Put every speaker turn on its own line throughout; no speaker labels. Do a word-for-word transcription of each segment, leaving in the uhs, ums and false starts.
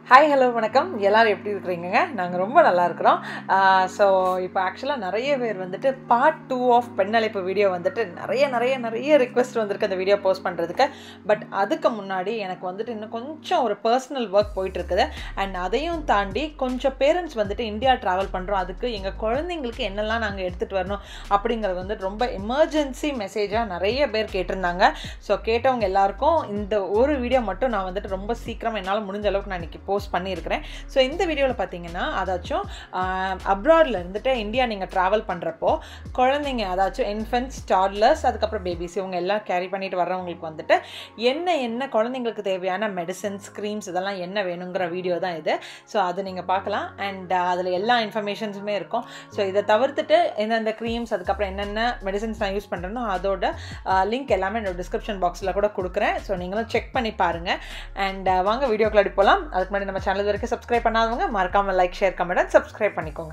Hi, hello, வணக்கம். எல்லாரும் எப்படி இருக்கீங்க? நாங்க ரொம்ப நல்லா இருக்கிறோம். சோ இப்போ एक्चुअली நிறைய பேர் வந்துட்டு பார்ட் two ஆஃப் பெண்ணழைப்பு வீடியோ வந்துட்டு நிறைய நிறைய நிறைய ரிக்வெஸ்ட் வந்திருக்கு அந்த வீடியோ போஸ்ட் பண்றதுக்கு. பட் அதுக்கு முன்னாடி எனக்கு வந்துட்டு இன்னும் கொஞ்சம் ஒரு பர்சனல் வர்க் போயிட்டு இருக்குது. அண்ட் அதையும் தாண்டி கொஞ்சம் பேரண்ட்ஸ் வந்துட்டு இந்தியா டிராவல் பண்றோம். அதுக்கு எங்க குழந்தைங்களுக்கு என்னெல்லாம் நாங்க எடுத்துட்டு வரணும் அப்படிங்கிறது வந்து ரொம்ப எமர்ஜென்சி மெசேஜா நிறைய பேர் கேட்டிருந்தாங்க. ஸோ கேட்டவங்க எல்லாருக்கும் இந்த ஒரு வீடியோ மட்டும் நான் வந்துட்டு ரொம்ப சீக்கிரம் என்னால் முடிஞ்ச அளவுக்கு நான் இன்னைக்கு போஸ்ட் பண்ணியிருக்கிறேன். ஸோ இந்த வீடியோவில் பார்த்தீங்கன்னா அதாச்சும் அப்ராடில் இருந்துட்டு இந்தியா நீங்கள் ட்ராவல் பண்ணுறப்போ குழந்தைங்க அதாச்சும் இன்ஃபென்ட்ஸ் டாட்லர்ஸ் அதுக்கப்புறம் பேபிஸ் இவங்க எல்லாம் கேரி பண்ணிட்டு வர்றவங்களுக்கு வந்துட்டு என்ன என்ன குழந்தைங்களுக்கு தேவையான மெடிசன்ஸ் க்ரீம்ஸ் இதெல்லாம் என்ன வேணுங்கிற வீடியோ தான் இது. ஸோ அது நீங்கள் பார்க்கலாம். அண்ட் அதில் எல்லா இன்ஃபர்மேஷன்ஸுமே இருக்கும். ஸோ இதை தவிர்த்துட்டு எந்தெந்த க்ரீம்ஸ் அதுக்கப்புறம் என்னென்ன மெடிசன்ஸ் நான் யூஸ் பண்ணுறேனோ அதோட லிங்க் எல்லாமே என்னோட டிஸ்கிரிப்ஷன் பாக்ஸில் கூட கொடுக்குறேன். ஸோ நீங்களும் செக் பண்ணி பாருங்கள். அண்ட் வாங்க வீடியோக்குள்ள அடி போகலாம். அதுக்கு முன்னாடி நம்ம சேனல் வரைக்கும் சப்ஸ்கிரைப் பண்ணாதவங்க மறக்காம like share comment and subscribe பண்ணிக்கோங்க.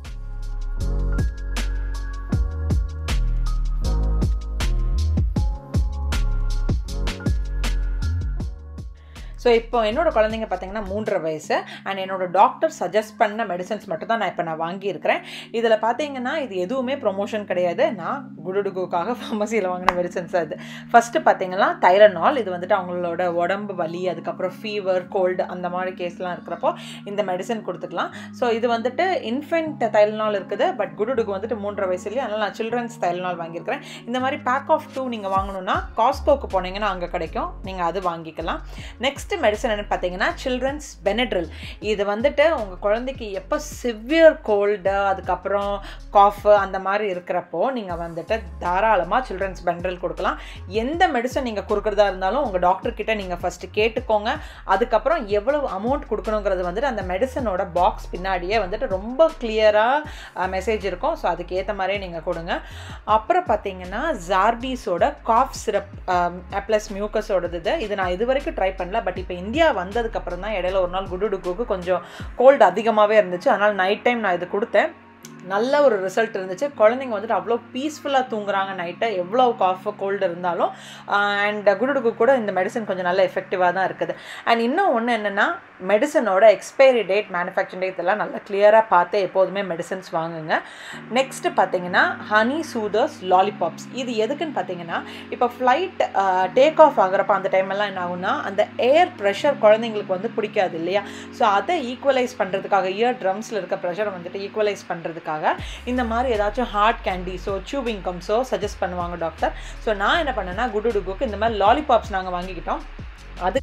ஸோ இப்போ என்னோட குழந்தைங்க பார்த்தீங்கன்னா மூன்றரை வயசு. அண்ட் என்னோட டாக்டர் சஜஸ்ட் பண்ண மெடிசன்ஸ் மட்டும் தான் நான் இப்போ நான் வாங்கியிருக்கிறேன். இதில் பார்த்தீங்கன்னா இது எதுவுமே ப்ரொமோஷன் கிடையாது. நான் குடுடுகுக்காக ஃபார்மசியில் வாங்கின மெடிசன்ஸ் அது. ஃபஸ்ட்டு பார்த்தீங்கன்னா தைலனால். இது வந்துட்டு அவங்களோட உடம்பு வலி அதுக்கப்புறம் ஃபீவர் கோல்டு அந்த மாதிரி கேஸ்லாம் இருக்கிறப்போ இந்த மெடிசன் கொடுத்துக்கலாம். ஸோ இது வந்துட்டு இன்ஃபென்ட் தைலனால் இருக்குது. பட் குடுடுகு வந்துட்டு மூன்றரை வயசுலேயே அதனால் நான் சில்ட்ரன்ஸ் தைலனால் வாங்கியிருக்கிறேன். இந்த மாதிரி பேக் ஆஃப் டூ நீங்கள் வாங்கணுன்னா காஸ்கோக்கு போனீங்கன்னா அங்கே கிடைக்கும். நீங்கள் அது வாங்கிக்கலாம். நெக்ஸ்ட் மெடிசன் என்ன பார்த்தீங்கன்னா சில்ட்ரன்ஸ் பெனட்ரில். இது வந்துட்டு உங்கள் குழந்தைக்கு எப்போ சிவியர் கோல்டு அதுக்கப்புறம் காஃபு அந்த மாதிரி இருக்கிறப்போ நீங்கள் வந்துட்டு தாராளமாக சில்ட்ரன்ஸ் பெனட்ரில் கொடுக்கலாம். எந்த மெடிசன் நீங்கள் கொடுக்குறதா இருந்தாலும் உங்கள் டாக்டர்கிட்ட நீங்கள் ஃபஸ்ட்டு கேட்டுக்கோங்க. அதுக்கப்புறம் எவ்வளவு அமௌண்ட் கொடுக்கணுங்கிறது வந்துட்டு அந்த மெடிசனோட பாக்ஸ் பின்னாடியே வந்துட்டு ரொம்ப கிளியராக மெசேஜ் இருக்கும். ஸோ அதுக்கு ஏற்ற மாதிரியே நீங்கள் கொடுங்க. அப்புறம் பார்த்தீங்கன்னா ஜார்பீஸோட காஃப் சிரப் ப்ளஸ் மியூக்கஸோடது இது இது நான் இது வரைக்கும் ட்ரை பண்ணல. பட் இப்போ இந்தியா வந்ததுக்கப்புறம் தான் இடையில ஒரு நாள் குடுடுகுக்கு கொஞ்சம் கோல்டு அதிகமாகவே இருந்துச்சு. அதனால் நைட் டைம் நான் இது கொடுத்தேன். நல்ல ஒரு ரிசல்ட் இருந்துச்சு. குழந்தைங்க வந்துட்டு அவ்வளோ பீஸ்ஃபுல்லாக தூங்குறாங்க நைட்டை எவ்வளோ காஃப் கோல்டு இருந்தாலும். அண்ட் குடுடுகு கூட இந்த மெடிசன் கொஞ்சம் நல்ல எஃபெக்டிவாக தான் இருக்குது. அண்ட் இன்னும் ஒன்று என்னென்னா மெடிசனோட எக்ஸ்பைரி டேட் மேனுஃபேக்சரிங் டேட் இதெல்லாம் நல்லா கிளியராக பார்த்து எப்போதுமே மெடிசன்ஸ் வாங்குங்க. நெக்ஸ்ட்டு பார்த்தீங்கன்னா ஹனி சூதர்ஸ் லாலிபாப்ஸ். இது எதுக்குன்னு பார்த்தீங்கன்னா இப்போ ஃப்ளைட் டேக் ஆஃப் ஆகிறப்ப அந்த டைமெல்லாம் என்ன ஆகுனா அந்த ஏர் ப்ரெஷர் குழந்தைங்களுக்கு வந்து பிடிக்காது இல்லையா. ஸோ அதை ஈக்குவலைஸ் பண்ணுறதுக்காக இயர் ட்ரம்ஸில் இருக்க ப்ரெஷரை வந்துட்டு ஈக்குவலைஸ் பண்ணுறதுக்காக இந்த மாதிரி ஏதாச்சும் ஹார்ட் கேண்டிஸோ சூவிங் கம்ஸோ சஜஸ்ட் பண்ணுவாங்க டாக்டர். ஸோ நான் என்ன பண்ணேன்னா குடுடுகுக்கு இந்த மாதிரி லாலிபாப்ஸ் நாங்கள் வாங்கிக்கிட்டோம். அது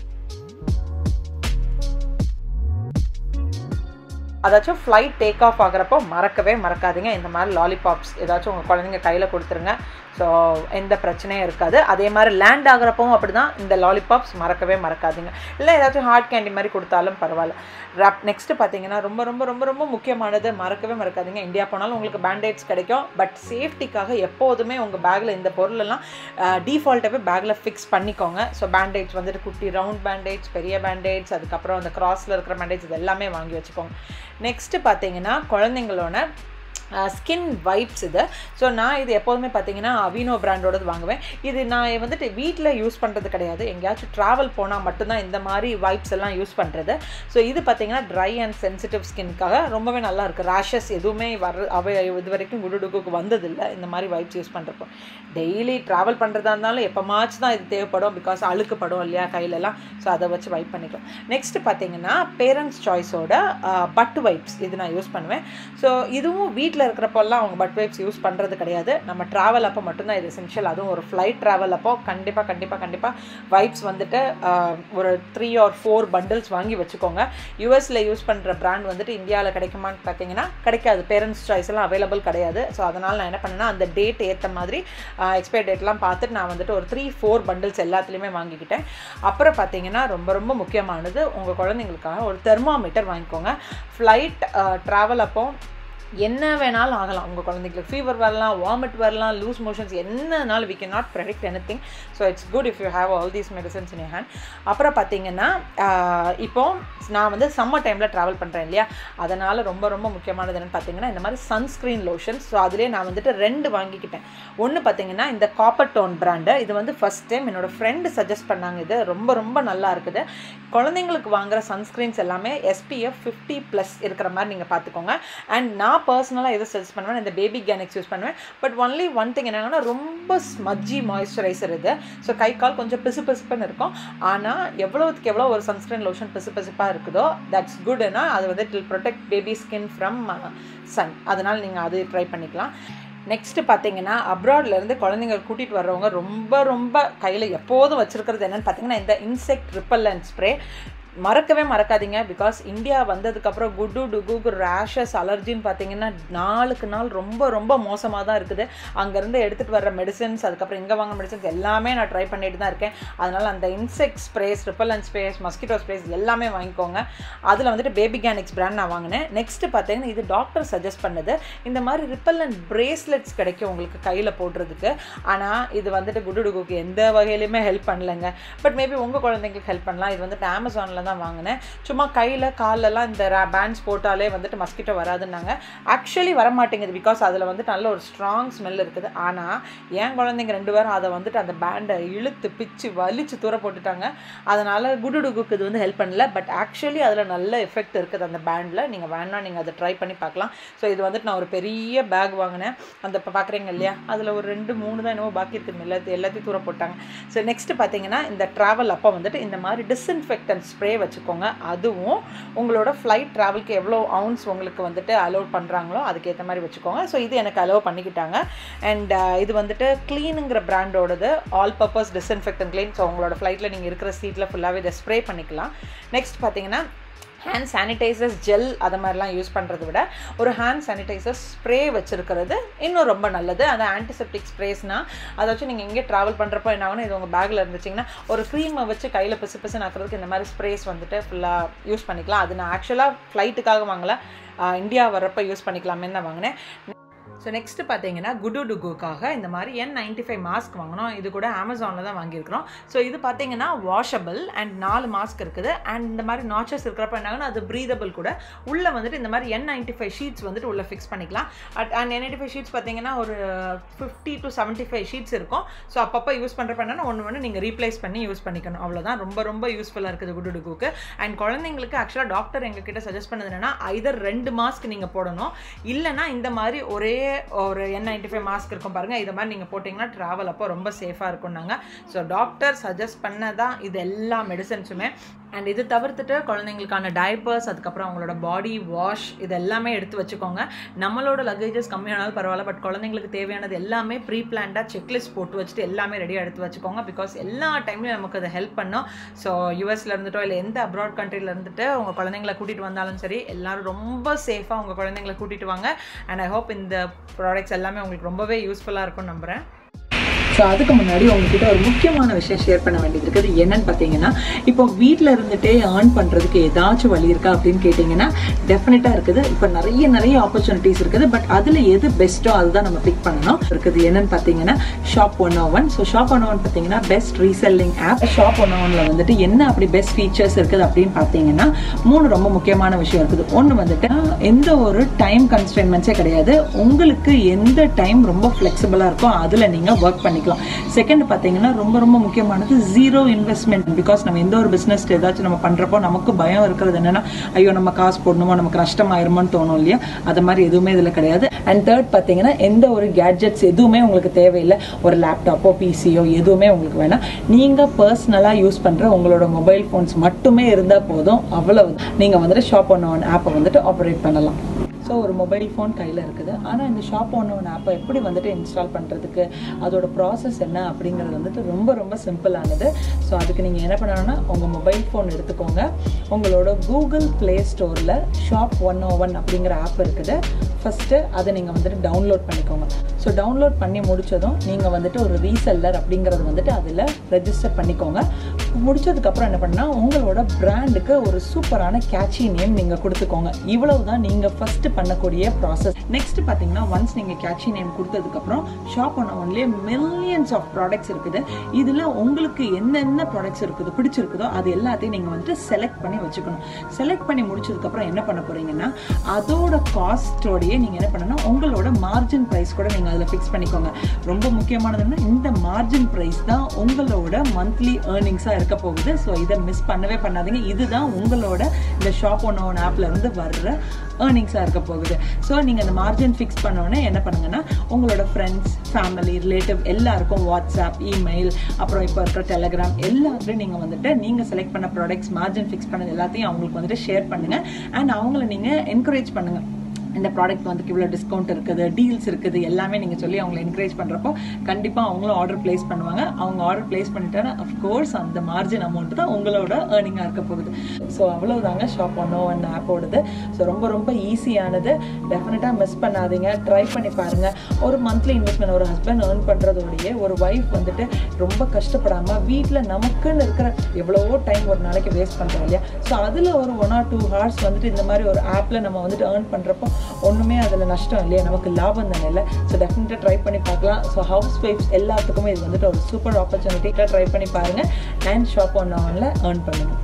அதாச்சும் ஃப்ளைட் டேக் ஆஃப் ஆகிறப்போ மறக்கவே மறக்காதீங்க இந்த மாதிரி லாலிபாப்ஸ் ஏதாச்சும் உங்கள் குழந்தைங்க கையில் கொடுத்துருங்க. ஸோ எந்த பிரச்சனையும் இருக்காது. அதே மாதிரி லேண்ட் ஆகிறப்பவும் அப்படி தான் இந்த லாலிபாப்ஸ் மறக்கவே மறக்காதீங்க. இல்லை ஏதாச்சும் ஹார்ட் கேண்டி மாதிரி கொடுத்தாலும் பரவாயில்ல. ரப் நெக்ஸ்ட்டு பார்த்தீங்கன்னா ரொம்ப ரொம்ப ரொம்ப ரொம்ப முக்கியமானது மறக்கவே மறக்காதீங்க. இந்தியா போனாலும் உங்களுக்கு பேண்டேட்ஸ் கிடைக்கும். பட் சேஃப்டிக்காக எப்போதுமே உங்கள் பேக்கில் இந்த பொருளெல்லாம் டிஃபால்ட்டாகவே பேக்கில் ஃபிக்ஸ் பண்ணிக்கோங்க. ஸோ பேண்டேட்ஸ் வந்துட்டு குட்டி ரவுண்ட் பேண்டேட்ஸ் பெரிய பேண்டேட்ஸ் அதுக்கப்புறம் அந்த கிராஸில் இருக்கிற பேண்டேட்ஸ் இது எல்லாமே வாங்கி வச்சுக்கோங்க. நெக்ஸ்ட்டு பார்த்தீங்கன்னா குழந்தைங்களோட ஸ்கின் வைப்ஸ் இது. ஸோ நான் இது எப்போதுமே பார்த்தீங்கன்னா அவினோ பிராண்டோடது வாங்குவேன். இது நான் வந்துட்டு வீட்டில் யூஸ் பண்ணுறது கிடையாது. எங்கேயாச்சும் ட்ராவல் போனால் மட்டும்தான் இந்த மாதிரி வைப்ஸ் எல்லாம் யூஸ் பண்ணுறது. ஸோ இது பார்த்தீங்கன்னா ட்ரை அண்ட் சென்சிட்டிவ் ஸ்கின்னுக்காக ரொம்பவே நல்லா இருக்குது. ரேஷஸ் எதுவுமே வர அவ இது வரைக்கும் குடுடுகுக்கு வந்ததில்லை இந்த மாதிரி வைப்ஸ் யூஸ் பண்ணுறப்போ. டெய்லி ட்ராவல் பண்ணுறதா இருந்தாலும் எப்போமாச்சு தான் இது தேவைப்படும். பிகாஸ் அழுக்குப்படும் இல்லையா கையிலலாம். ஸோ அதை வச்சு வைப் பண்ணிக்கலாம். நெக்ஸ்ட்டு பார்த்தீங்கன்னா பேரண்ட்ஸ் சாய்ஸோட பட் வைப்ஸ் இது நான் யூஸ் பண்ணுவேன். ஸோ இதுவும் வீட்டில் இருக்கிறப்பெல்லாம் அவங்க பட் வைப்ஸ் யூஸ் பண்ணுறது கிடையாது. நம்ம ட்ராவல் அப்போ மட்டும்தான் இது எசென்ஷியல். அதுவும் ஒரு ஃப்ளைட் ட்ராவல் அப்போ கண்டிப்பாக கண்டிப்பாக கண்டிப்பாக வைப்ஸ் வந்துட்டு ஒரு த்ரீ ஆர் ஃபோர் பண்டில்ஸ் வாங்கி வச்சுக்கோங்க. யூஎஸில் யூஸ் பண்ணுற பிராண்ட் வந்துட்டு இந்தியாவில் கிடைக்குமான்னு பார்த்தீங்கன்னா கிடைக்காது. பேரண்ட்ஸ் சாய்ஸ் எல்லாம் அவைலபிள் கிடையாது. ஸோ அதனால் நான் என்ன பண்ணேன்னா அந்த டேட் ஏற்ற மாதிரி எக்ஸ்பைரி டேட்லாம் பார்த்துட்டு நான் வந்துட்டு ஒரு த்ரீ ஃபோர் பண்டில்ஸ் எல்லாத்துலேயுமே வாங்கிக்கிட்டேன். அப்புறம் பார்த்தீங்கன்னா ரொம்ப ரொம்ப முக்கியமானது உங்கள் குழந்தைங்களுக்காக ஒரு தெர்மாமீட்டர் வாங்கிக்கோங்க. ஃப்ளைட் ட்ராவல் அப்போ என்ன வேணாலும் ஆகலாம். உங்கள் குழந்தைங்களுக்கு ஃபீவர் வரலாம், வாமிட் வரலாம், லூஸ் மோஷன்ஸ் என்னன்னாலும் we cannot predict anything. So it's good if you have all these medicines in your hand. அப்புறம் பார்த்தீங்கன்னா இப்போ நான் வந்து சம்மர் டைமில் ட்ராவல் பண்ணுறேன் இல்லையா, அதனால் ரொம்ப ரொம்ப முக்கியமானது என்னென்னு பார்த்தீங்கன்னா இந்த மாதிரி சன்ஸ்க்ரீன் லோஷன்ஸ். ஸோ அதிலே நான் வந்துட்டு ரெண்டு வாங்கிக்கிட்டேன். ஒன்று பார்த்தீங்கன்னா இந்த காப்பர் டோன் பிராண்டு, இது வந்து ஃபஸ்ட் டைம் என்னோடய ஃப்ரெண்டு சஜஸ்ட் பண்ணாங்க. இது ரொம்ப ரொம்ப நல்லா இருக்குது. குழந்தைங்களுக்கு வாங்குகிற சன்ஸ்க்ரீன்ஸ் எல்லாமே எஸ்பிஎஃப் ஃபிஃப்டி ப்ளஸ் இருக்கிற மாதிரி நீங்கள் பார்த்துக்கோங்க. அண்ட் நான் பர்சனலாக எதை சஜஸ்ட் பண்ணுவேன், இந்த பேபி கேனிக்ஸ் யூஸ் பண்ணுவேன். பட் ஒன்லி ஒன் திங் என்னென்னா ரொம்ப ஸ்மஜ்ஜி மாய்ஸ்சரைசர் இது. ஸோ கை கால் கொஞ்சம் பிசு பிசுப்புன்னு இருக்கும். ஆனால் எவ்வளோத்துக்கு எவ்வளோ ஒரு சன்ஸ்க்ரீன் லோஷன் பிசு பிசுப்பாக இருக்குதோ தட்ஸ் குட்னா அது வந்து it will protect baby skin from sun. அதனால் நீங்கள் அது ட்ரை பண்ணிக்கலாம். நெக்ஸ்ட்டு பார்த்தீங்கன்னா அப்ராட்லேருந்து குழந்தைங்க கூட்டிகிட்டு வர்றவங்க ரொம்ப ரொம்ப கையில் எப்போதும் வச்சுருக்கிறது என்னென்னு பார்த்தீங்கன்னா இந்த இன்செக்ட் ரிப்பல்லண்ட் ஸ்ப்ரே. மறக்கவே மறக்காதீங்க. பிகாஸ் இந்தியா வந்ததுக்கப்புறம் குட்டு டுகு ரேஷஸ் அலர்ஜின்னு பார்த்தீங்கன்னா நாளுக்கு நாள் ரொம்ப ரொம்ப மோசமாக தான் இருக்குது. அங்கேருந்து எடுத்துகிட்டு வர்ற மெடிசன்ஸ், அதுக்கப்புறம் இங்கே வாங்க மெடிசன்ஸ் எல்லாமே நான் ட்ரை பண்ணிட்டு தான் இருக்கேன். அதனால் அந்த insect sprays, repellent sprays, mosquito sprays எல்லாமே வாங்கிக்கோங்க. அதில் வந்துட்டு பேபி கேனிக்ஸ் பிராண்ட் நான் வாங்கினேன். நெக்ஸ்ட்டு பார்த்தீங்கன்னா இது டாக்டர் சஜஸ்ட் பண்ணது. இந்த மாதிரி ரிப்பல்லண்ட் பிரேஸ்லெட்ஸ் கிடைக்கும் உங்களுக்கு கையில் போடுறதுக்கு. ஆனால் இது வந்துட்டு குட்டு டுகுக்கு எந்த வகையிலுமே ஹெல்ப் பண்ணலைங்க. பட் மேபி உங்கள் குழந்தைங்களுக்கு ஹெல்ப் பண்ணலாம். இது வந்துட்டு அமேசானில் தான் வாங்கினேன். சும்மா கையில் காலெல்லாம் இந்த பேண்ட்ஸ் போட்டாலே வந்துட்டு மஸ்கிட்டோ வராதுன்னாங்க. ஆக்சுவலி வரமாட்டேங்குது. பிகாஸ் அதில் வந்துட்டு நல்ல ஒரு ஸ்ட்ராங் ஸ்மெல் இருக்குது. ஆனால் என் குழந்தைங்க ரெண்டு பேரும் அதை வந்துட்டு அந்த பேண்டை இழுத்து பிச்சு வலிச்சு தூர போட்டுட்டாங்க. அதனால் குடு டுகுக்கு இது வந்து ஹெல்ப் பண்ணல. பட் ஆக்சுவலி அதில் நல்ல எஃபெக்ட் இருக்குது அந்த பேண்டில். நீங்கள் வேணா நீங்கள் அதை ட்ரை பண்ணி பார்க்கலாம். ஸோ இது வந்துட்டு நான் ஒரு பெரிய பேக் வாங்கினேன். அந்த இப்போ பார்க்குறீங்க இல்லையா, அதில் ஒரு ரெண்டு மூணு தான் என்னவோ பாக்கி இருக்குது. எல்லாத்தையும் எல்லாத்தையும் தூர போட்டாங்க. ஸோ நெக்ஸ்ட்டு பார்த்தீங்கன்னா இந்த ட்ராவல் அப்போ வந்துட்டு இந்த மாதிரி டிஸ்இன்ஃபெக்டன்ட் ஸ்ப்ரே வச்சுக்கோங்க. அதுவும் உங்களோட ஃப்ளைட் ட்ராவலுக்கு எவ்வளோ அவுன்ஸ் உங்களுக்கு வந்துட்டு அலோவ் பண்ணுறாங்களோ அதுக்கேற்ற மாதிரி வச்சுக்கோங்க. ஸோ இது எனக்கு அலோவ் பண்ணிக்கிட்டாங்க. அண்ட் இது வந்துட்டு க்ளீனுங்கிற பிராண்டோடது, all purpose disinfectant clean. So உங்களோட ஃப்ளைட்டில் நீங்கள் இருக்கிற சீட்டில் ஃபுல்லாகவே இதை ஸ்ப்ரே பண்ணிக்கலாம். நெக்ஸ்ட் பார்த்தீங்கன்னா ஹேண்ட் சானிடைசர்ஸ் ஜெல் அதை மாதிரிலாம் யூஸ் பண்ணுறதை விட ஒரு ஹேண்ட் சானிடைசர் ஸ்ப்ரே வச்சுருக்கிறது இன்னும் ரொம்ப நல்லது. அது ஆன்டிசெப்டிக் ஸ்ப்ரேஸ்னால் அதை வச்சு நீங்கள் எங்கே ட்ராவல் பண்ணுறப்போ என்ன ஆகுனா, இது உங்கள் பேக்கில் இருந்துச்சிங்கன்னா ஒரு க்ரீமை வச்சு கையில் பிசு பிசுன்னு ஆக்கிறதுக்கு இந்த மாதிரி ஸ்ப்ரேஸ் வந்துட்டு ஃபுல்லாக யூஸ் பண்ணிக்கலாம். அது நான் ஆக்சுவலாக ஃப்ளைட்டுக்காக வாங்கலை, இந்தியா வர்றப்போ யூஸ் பண்ணிக்கலாமே தான் வாங்கினேன். ஸோ நெக்ஸ்ட்டு பார்த்தீங்கன்னா குடு டுகுக்காக இந்த மாதிரி என் நைன்டி ஃபைவ் மாஸ்க் வாங்கினோம். இது கூட அமேசானில் தான் வாங்கியிருக்கிறோம். ஸோ இது பார்த்தீங்கன்னா வாஷபிள் அண்ட் நாலு மாஸ்க் இருக்குது. அண்ட் இந்த மாதிரி நாச்சஸ் இருக்கிறப்ப என்னாங்கன்னா அது ப்ரீதபிள் கூட. உள்ளே வந்துட்டு இந்த மாதிரி என் நைன்டி ஃபைவ் ஷீட்ஸ் வந்துட்டு உள்ளே ஃபிக்ஸ் பண்ணிக்கலாம். At and N ninety five sheets பார்த்தீங்கன்னா ஒரு fifty to seventy five sheets இருக்கும். ஸோ அப்பப்போ யூஸ் பண்ணுறப்ப என்னன்னா ஒன்று ஒன்று நீங்கள் ரீப்ளேஸ் பண்ணி யூஸ் பண்ணிக்கணும். அவ்வளோதான். ரொம்ப ரொம்ப யூஸ்ஃபுல்லாக இருக்குது குடு டுகுக்கு. அண்ட் குழந்தைங்களுக்கு ஆக்சுவலாக டாக்டர் எங்ககிட்ட சஜஸ்ட் பண்ணது என்னன்னா ஐதர் ரெண்டு மாஸ்க் நீங்கள் போடணும், இல்லைனா இந்த மாதிரி ஒரே ஒரு என் நைன்டி ஃபைவ் மாஸ்க் இருக்கும் பாருங்கள், இதை மாதிரி நீங்கள் போட்டிங்கன்னா ட்ராவல் அப்போ ரொம்ப சேஃபாக இருக்கும்னாங்க. ஸோ டாக்டர் சஜஸ்ட் பண்ணதான் இது எல்லா மெடிசன்ஸுமே. அண்ட் இது தவிர்த்துட்டு குழந்தைங்களுக்கான டைப்பர்ஸ், அதுக்கப்புறம் அவங்களோட பாடி வாஷ், இது எல்லாமே எடுத்து வச்சுக்கோங்க. நம்மளோட லக்கேஜஸ் கம்மியானாலும் பரவாயில்ல, பட் குழந்தைங்களுக்கு தேவையானது எல்லாமே ப்ரீ பிளான்டாக செக்லிஸ்ட் போட்டு வச்சுட்டு எல்லாமே ரெடியாக எடுத்து வச்சுக்கோங்க. பிகாஸ் எல்லா டைம்லையும் நமக்கு அதை ஹெல்ப் பண்ணும். ஸோ யூஎஸ்ல இருந்துட்டோ இல்லை எந்த அப்ராட் கண்ட்ரியில் இருந்துட்டு உங்கள் குழந்தைங்களை கூட்டிகிட்டு வந்தாலும் சரி, எல்லோரும் ரொம்ப சேஃபாக உங்கள் குழந்தைங்களை கூட்டிகிட்டு வாங்க. அண்ட் ஐ ஹோப் இந்த ப்ராடக்ட்ஸ் எல்லாமே உங்களுக்கு ரொம்பவே யூஸ்ஃபுல்லாக இருக்கும்னு நம்புகிறேன். ஸோ அதுக்கு முன்னாடி உங்ககிட்ட ஒரு முக்கியமான விஷயம் ஷேர் பண்ண வேண்டியது இருக்குது. என்னன்னு பார்த்தீங்கன்னா, இப்போ வீட்டில் இருந்துகிட்டே ஏர்ன் பண்ணுறதுக்கு ஏதாச்சும் வழி இருக்கா அப்படின்னு கேட்டிங்கன்னா டெஃபினட்டாக இருக்குது. இப்போ நிறைய நிறைய ஆப்பர்ச்சுனிட்டிஸ் இருக்குது. பட் அதில் எது பெஸ்ட்டோ அதுதான் நம்ம பிக் பண்ணணும் இருக்குது. என்னன்னு பார்த்தீங்கன்னா shop one o one. So shop one o one பார்த்தீங்கன்னா best reselling app. Shop one o ஒன்ல வந்துட்டு என்ன அப்படி பெஸ்ட் ஃபீச்சர்ஸ் இருக்குது அப்படின்னு பார்த்தீங்கன்னா மூணு ரொம்ப முக்கியமான விஷயம் இருக்குது. ஒன்று வந்துட்டு எந்த ஒரு டைம் கன்ஸ்ட்ரெயின்மெண்ட்ஸே கிடையாது. உங்களுக்கு எந்த டைம் ரொம்ப ஃப்ளெக்சிபிளாக இருக்கோ அதில் நீங்கள் ஒர்க் பண்ணி. செகண்ட் பார்த்தீங்கன்னா ரொம்ப ரொம்ப முக்கியமானது ஜீரோ இன்வெஸ்ட்மெண்ட். பிகாஸ் நம்ம எந்த ஒரு பிஸ்னஸ் ஏதாச்சும் நம்ம பண்ணுறப்போ நமக்கு பயம் இருக்கிறது என்னன்னா, ஐயோ நம்ம காசு போடணுமோ, நமக்கு நஷ்டமாயிருமோன்னு தோணும் இல்லையா, அது மாதிரி எதுவுமே இதில் கிடையாது. அண்ட் தேர்ட் பார்த்தீங்கன்னா எந்த ஒரு கேட்ஜெட்ஸ் எதுவுமே உங்களுக்கு தேவையில்லை. ஒரு லேப்டாப்போ பிசியோ எதுவுமே உங்களுக்கு வேணாம். நீங்கள் பர்சனலாக யூஸ் பண்ணுற உங்களோட மொபைல் ஃபோன்ஸ் மட்டுமே இருந்தால் போதும். அவ்வளவு நீங்கள் வந்துட்டு ஷாப் ஒன் ஒன் ஆப்பை வந்துட்டு ஆப்ரேட் பண்ணலாம். ஸோ ஒரு மொபைல் ஃபோன் கையில் இருக்குது. ஆனால் இந்த ஷாப் ஒன் ஒன் ஆப்பை எப்படி வந்துட்டு இன்ஸ்டால் பண்ணுறதுக்கு, அதோட ப்ராசஸ் என்ன அப்படிங்கிறது வந்துட்டு ரொம்ப ரொம்ப சிம்பிளானது. ஸோ அதுக்கு நீங்கள் என்ன பண்ணணும்னா, உங்கள் மொபைல் ஃபோன் எடுத்துக்கோங்க. உங்களோட கூகுள் ப்ளே ஸ்டோரில் ஷாப் ஒன் ஓ ஒன் அப்படிங்கிற ஆப் இருக்குது. ஃபஸ்ட்டு அதை நீங்கள் வந்துட்டு டவுன்லோட் பண்ணிக்கோங்க. ஸோ டவுன்லோட் பண்ணி முடித்ததும் நீங்கள் வந்துட்டு ஒரு ரீசெல்லர் அப்படிங்கிறது வந்துட்டு அதில் ரெஜிஸ்டர் பண்ணிக்கோங்க.
முடிச்சதுக்கப்புறம் என்ன பண்ணால் உங்களோட பிராண்டுக்கு ஒரு சூப்பரான கேட்சி நேம் நீங்கள் கொடுத்துக்கோங்க. இவ்வளவு தான் நீங்கள் ஃபஸ்ட்டு பண்ணக்கூடிய ப்ராசஸ். நெக்ஸ்ட் பார்த்தீங்கன்னா ஒன்ஸ் நீங்கள் கேட்சி நேம் கொடுத்ததுக்கப்புறம் ஷாப் ஆன் ஒன்லேயே மில்லியன்ஸ் ஆஃப் ப்ராடக்ட்ஸ் இருக்குது. இதில் உங்களுக்கு என்னென்ன ப்ராடக்ட்ஸ் இருக்குது பிடிச்சிருக்குதோ அது எல்லாத்தையும் நீங்கள் வந்துட்டு செலக்ட் பண்ணி வச்சுக்கணும். செலக்ட் பண்ணி முடிச்சதுக்கப்புறம் என்ன பண்ண போகிறீங்கன்னா அதோட காஸ்ட்டோடையே நீங்கள் என்ன பண்ணணும், உங்களோட மார்ஜின் ப்ரைஸ் கூட நீங்கள் அதில் ஃபிக்ஸ் பண்ணிக்கோங்க. ரொம்ப முக்கியமானதுன்னா இந்த மார்ஜின் ப்ரைஸ் தான் உங்களோட மந்த்லி ஏர்னிங்ஸாக இருக்க போகுது. ஸோ இதை மிஸ் பண்ணவே பண்ணாதீங்க. இதுதான் உங்களோட இந்த ஷாப் ஒன் ஒன் ஆப்ல இருந்து வர்ற ஏர்னிங்ஸாக இருக்க போகுது. ஸோ நீங்கள் அந்த மார்ஜின் ஃபிக்ஸ் பண்ணோன்னே என்ன பண்ணுங்கன்னா உங்களோட ஃப்ரெண்ட்ஸ், ஃபேமிலி, ரிலேட்டிவ் எல்லாருக்கும் வாட்ஸ்அப், இமெயில், அப்புறம் இப்போ இருக்கிற டெலிகிராம் எல்லாத்துலேயும் நீங்கள் வந்துட்டு நீங்கள் செலக்ட் பண்ண ப்ராடக்ட்ஸ் மார்ஜின் ஃபிக்ஸ் பண்ணது எல்லாத்தையும் அவங்களுக்கு வந்துட்டு ஷேர் பண்ணுங்கள். அண்ட் அவங்கள நீங்கள் என்கரேஜ் பண்ணுங்கள். இந்த ப்ராடக்ட் வந்து இவ்வளோ டிஸ்கவுண்ட் இருக்குது, டீல்ஸ் இருக்குது, எல்லாமே நீங்கள் சொல்லி அவங்களை என்கரேஜ் பண்ணுறப்போ கண்டிப்பாக அவங்களும் ஆர்டர் பிளேஸ் பண்ணுவாங்க. அவங்க ஆர்டர் பிளேஸ் பண்ணிட்டாங்கன்னா அஃப்கோர்ஸ் அந்த மார்ஜின் அமௌண்ட் தான் உங்களோட ஏர்னிங்காக இருக்க போகுது. ஸோ அவ்வளோதாங்க ஷாப் ஒன் ஒன் ஆப்போடது. ஸோ ரொம்ப ரொம்ப ஈஸியானது. டெஃபினட்டாக மிஸ் பண்ணாதீங்க, ட்ரை பண்ணி பாருங்கள். ஒரு மந்த்லி இன்வெஸ்ட்மெண்ட் ஒரு ஹஸ்பண்ட் ஏர்ன் பண்ணுறதோடையே ஒரு ஒய்ஃப் வந்துட்டு ரொம்ப கஷ்டப்படாமல் வீட்டில் நமக்குன்னு இருக்கிற எவ்வளவோ டைம் ஒரு நாளைக்கு வேஸ்ட் பண்ணுறோம் இல்லையா? ஸோ அதில் ஒரு ஒன் ஆர் டூ ஹவர்ஸ் வந்துட்டு இந்த மாதிரி ஒரு ஆப்பில் நம்ம வந்துட்டு ஏர்ன் பண்ணுறப்போ ஒன்றுமே அதில் நஷ்டம் இல்லையா, நமக்கு லாபம் தானே இல்லை. ஸோ டெஃபினட்டாக ட்ரை பண்ணி பார்க்கலாம். ஸோ ஹவுஸ் ஒய்ஃப்ஸ் எல்லாத்துக்குமே இது வந்துட்டு ஒரு சூப்பர் ஆப்பர்ச்சுனிட்டியாக ட்ரை பண்ணி பாருங்கள். அண்ட் ஷாப் ஒன் ஒன்ல ஏர்ன் பண்ணுங்கள்.